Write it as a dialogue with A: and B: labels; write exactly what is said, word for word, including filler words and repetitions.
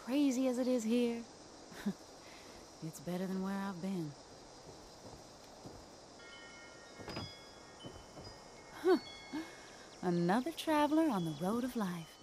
A: crazy as it is here, it's better than where I've been. Huh. Another traveler on the road of life.